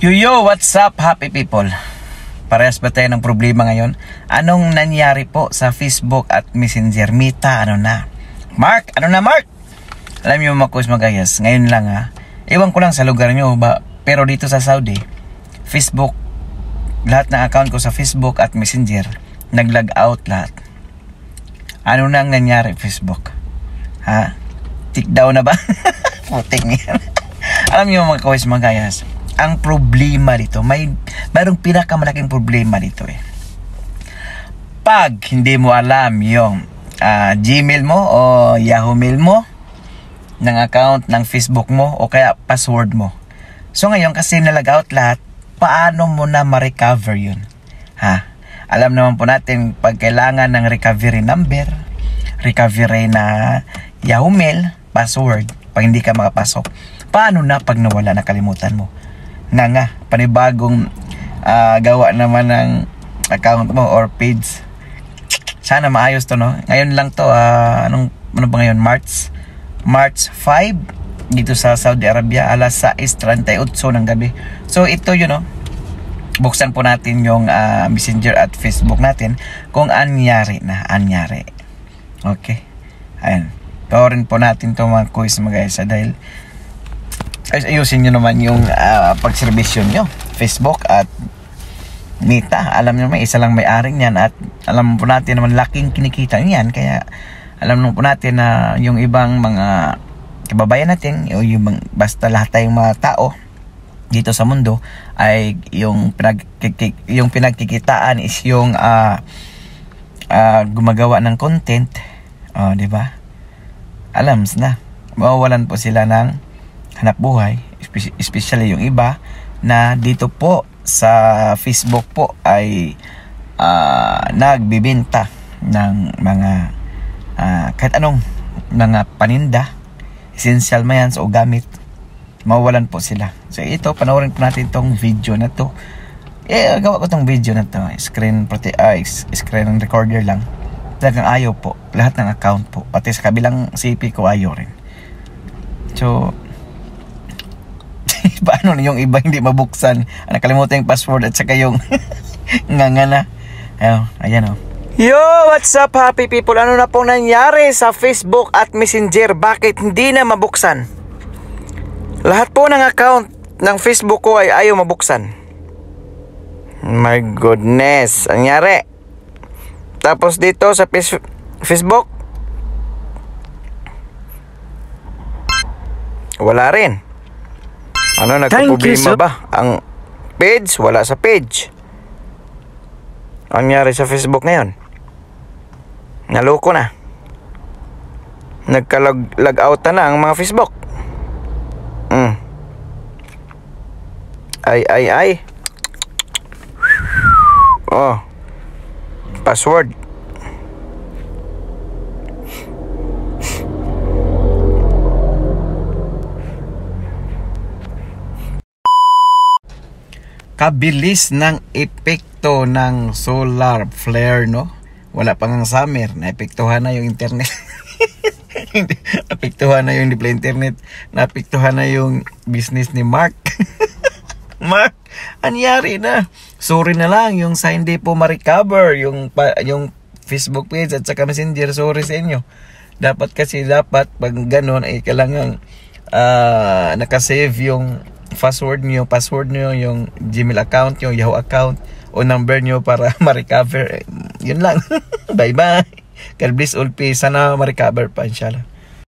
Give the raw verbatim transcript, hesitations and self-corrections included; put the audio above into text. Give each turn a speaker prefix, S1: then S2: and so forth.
S1: Yo yo, what's up happy people? Parehas ba tayo ng problema ngayon? Anong nangyari po sa Facebook at Messenger? Mita, ano na? Mark, ano na Mark? Alam niyo mga kus magayas, ngayon lang ha. Ewan ko lang sa lugar niyo ba, pero dito sa Saudi, Facebook, lahat ng account ko sa Facebook at Messenger, nag-log out lahat. Ano nang nangyari Facebook? Ha? Tick down na ba? Puting yan. Alam niyo mga kus magayas, ang problema dito, may mayroong pinakamalaking problema dito eh. Pag hindi mo alam yung uh, Gmail mo o Yahoo Mail mo ng account ng Facebook mo o kaya password mo. So ngayon kasi nalag out lahat, paano mo na ma-recover yun? Ha? Alam naman po natin pag kailangan ng recovery number, recovery na Yahoo Mail, password, pag hindi ka makapasok. Paano na pag nawala, nakalimutan mo? Nga nga, panibagong uh, gawa naman ng account mo or page. Sana maayos to, no? Ngayon lang to, uh, anong, ano ba ngayon? March March five dito sa Saudi Arabia, alas sais treinta y ocho ng gabi. So ito yun, no? Buksan po natin yung uh, Messenger at Facebook natin kung anyari na, anyari. Okay. Ayan. Tawarin po natin to mga quiz mga guys, dahil ay, ayusin nyo naman yung uh, pagserbisyon nyo, Facebook at Mita. Alam nyo naman, isa lang may-aring yan at alam po natin naman laking kinikita yan. Kaya alam naman po natin na yung ibang mga kababayan natin, yung, yung basta lahat tayong mga tao dito sa mundo ay yung, pinag, yung pinagkikitaan is yung uh, uh, gumagawa ng content, uh, di ba? Alam na, mawawalan po sila ng hanap buhay, especially yung iba na dito po sa Facebook po ay uh, nagbibenta ng mga uh, kahit anong mga paninda, essential man yan o gamit, mawawalan po sila. So ito, panoorin po natin itong video na to. Eh, gawa ko itong video na to, screen, prote uh, screen recorder lang. Talagang ayaw po, lahat ng account po, pati sa kabilang C P ko ayaw rin. So paano na yung iba hindi mabuksan? Nakalimutan yung password at saka yung nga nga na. Ayan, ayan o. Yo, what's up happy people? Ano na pong nangyari sa Facebook at Messenger? Bakit hindi na mabuksan? Lahat po ng account ng Facebook ko ay ayaw mabuksan. My goodness, ang nangyari? Tapos dito sa Facebook, wala rin. Ano, nagka-problema ba? Ang page, wala sa page. Ang nangyari sa Facebook ngayon? Naloko na. Nagka-log out na ang mga Facebook. Mm. Ay, ay, ay. Oh. Password. Kabilis ng epekto ng solar flare, no? Wala pang ang summer, naepektuhan na yung internet. Naepektuhan na yung display internet, naepektuhan na yung business ni Mark. Mark, anyari na. Sorry na lang yung sa hindi po ma-recover yung pa, yung Facebook page at saka Messenger. Sorry sa inyo. Dapat kasi dapat pag ganun ay kailangan uh, nakasave yung password nyo, password nyo, yung Gmail account, yung Yahoo account, o number nyo para ma-recover. Yun lang. Bye-bye. God bless all peace. Sana ma-recover pa, inshallah.